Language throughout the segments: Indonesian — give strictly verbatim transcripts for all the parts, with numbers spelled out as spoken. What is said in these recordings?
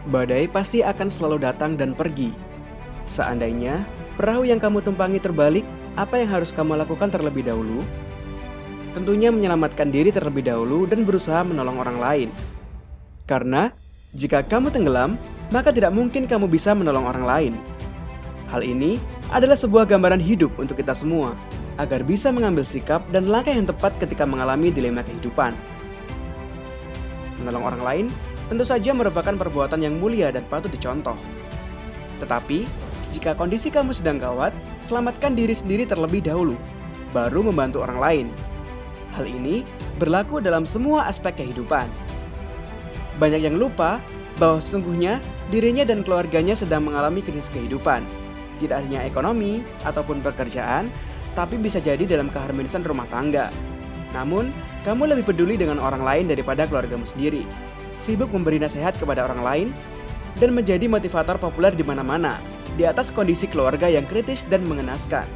Badai pasti akan selalu datang dan pergi. Seandainya perahu yang kamu tumpangi terbalik, apa yang harus kamu lakukan terlebih dahulu? Tentunya menyelamatkan diri terlebih dahulu dan berusaha menolong orang lain. Karena jika kamu tenggelam, maka tidak mungkin kamu bisa menolong orang lain. Hal ini adalah sebuah gambaran hidup untuk kita semua, agar bisa mengambil sikap dan langkah yang tepat ketika mengalami dilema kehidupan. Menolong orang lain tentu saja merupakan perbuatan yang mulia dan patut dicontoh. Tetapi, jika kondisi kamu sedang gawat, selamatkan diri sendiri terlebih dahulu, baru membantu orang lain. Hal ini berlaku dalam semua aspek kehidupan. Banyak yang lupa bahwa sesungguhnya dirinya dan keluarganya sedang mengalami krisis kehidupan. Tidak hanya ekonomi ataupun pekerjaan, tapi bisa jadi dalam keharmonisan rumah tangga. Namun, kamu lebih peduli dengan orang lain daripada keluargamu sendiri. Sibuk memberi nasihat kepada orang lain dan menjadi motivator populer di mana-mana, di atas kondisi keluarga yang kritis dan mengenaskan.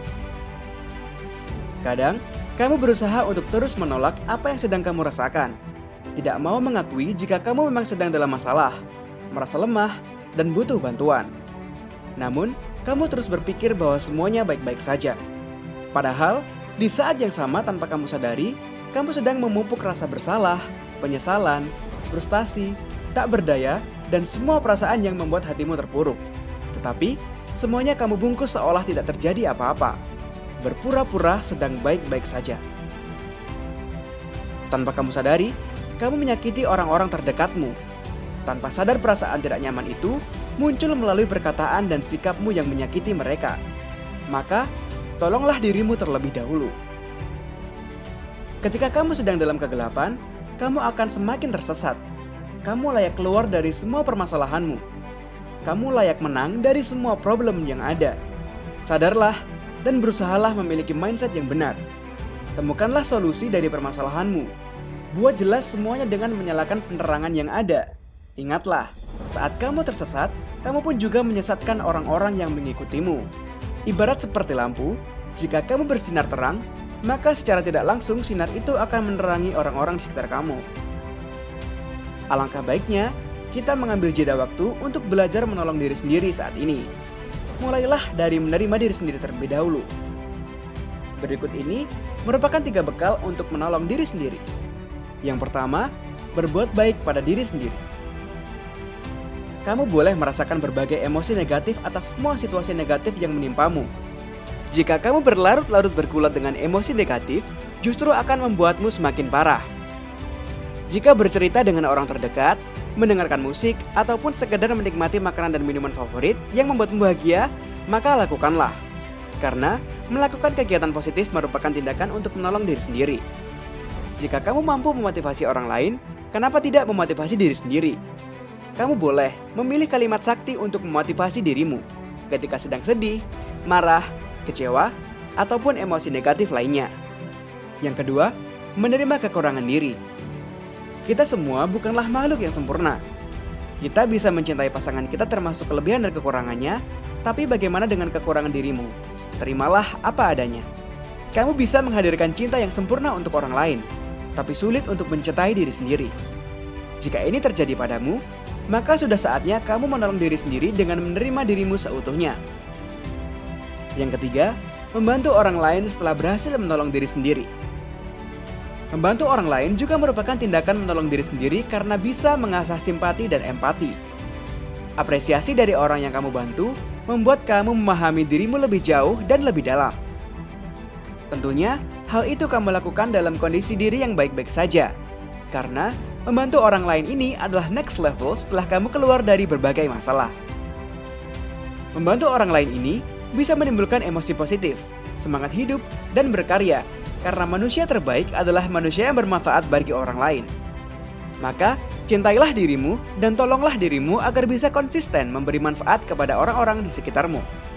Kadang, kamu berusaha untuk terus menolak apa yang sedang kamu rasakan. Tidak mau mengakui jika kamu memang sedang dalam masalah, merasa lemah, dan butuh bantuan. Namun, kamu terus berpikir bahwa semuanya baik-baik saja. Padahal, di saat yang sama tanpa kamu sadari, kamu sedang memupuk rasa bersalah, penyesalan, frustasi, tak berdaya, dan semua perasaan yang membuat hatimu terpuruk. Tetapi, semuanya kamu bungkus seolah tidak terjadi apa-apa. Berpura-pura sedang baik-baik saja. Tanpa kamu sadari, kamu menyakiti orang-orang terdekatmu. Tanpa sadar perasaan tidak nyaman itu muncul melalui perkataan dan sikapmu yang menyakiti mereka. Maka, tolonglah dirimu terlebih dahulu. Ketika kamu sedang dalam kegelapan, kamu akan semakin tersesat. Kamu layak keluar dari semua permasalahanmu. Kamu layak menang dari semua problem yang ada. Sadarlah dan berusahalah memiliki mindset yang benar. Temukanlah solusi dari permasalahanmu. Buat jelas semuanya dengan menyalakan penerangan yang ada. Ingatlah, saat kamu tersesat, kamu pun juga menyesatkan orang-orang yang mengikutimu. Ibarat seperti lampu, jika kamu bersinar terang, maka secara tidak langsung sinar itu akan menerangi orang-orang di sekitar kamu. Alangkah baiknya, kita mengambil jeda waktu untuk belajar menolong diri sendiri saat ini. Mulailah dari menerima diri sendiri terlebih dahulu. Berikut ini merupakan tiga bekal untuk menolong diri sendiri. Yang pertama, berbuat baik pada diri sendiri. Kamu boleh merasakan berbagai emosi negatif atas semua situasi negatif yang menimpamu. Jika kamu berlarut-larut bergulat dengan emosi negatif, justru akan membuatmu semakin parah. Jika bercerita dengan orang terdekat, mendengarkan musik, ataupun sekedar menikmati makanan dan minuman favorit yang membuatmu bahagia, maka lakukanlah. Karena melakukan kegiatan positif merupakan tindakan untuk menolong diri sendiri. Jika kamu mampu memotivasi orang lain, kenapa tidak memotivasi diri sendiri? Kamu boleh memilih kalimat sakti untuk memotivasi dirimu ketika sedang sedih, marah, kecewa, ataupun emosi negatif lainnya. Yang kedua, menerima kekurangan diri. Kita semua bukanlah makhluk yang sempurna. Kita bisa mencintai pasangan kita termasuk kelebihan dan kekurangannya, tapi bagaimana dengan kekurangan dirimu? Terimalah apa adanya. Kamu bisa menghadirkan cinta yang sempurna untuk orang lain, tapi sulit untuk mencintai diri sendiri. Jika ini terjadi padamu, maka sudah saatnya kamu menolong diri sendiri dengan menerima dirimu seutuhnya. Yang ketiga, membantu orang lain setelah berhasil menolong diri sendiri. Membantu orang lain juga merupakan tindakan menolong diri sendiri karena bisa mengasah simpati dan empati. Apresiasi dari orang yang kamu bantu membuat kamu memahami dirimu lebih jauh dan lebih dalam. Tentunya, hal itu kamu lakukan dalam kondisi diri yang baik-baik saja. Karena membantu orang lain ini adalah next level setelah kamu keluar dari berbagai masalah. Membantu orang lain ini bisa menimbulkan emosi positif, semangat hidup, dan berkarya. Karena manusia terbaik adalah manusia yang bermanfaat bagi orang lain. Maka, cintailah dirimu dan tolonglah dirimu agar bisa konsisten memberi manfaat kepada orang-orang di sekitarmu.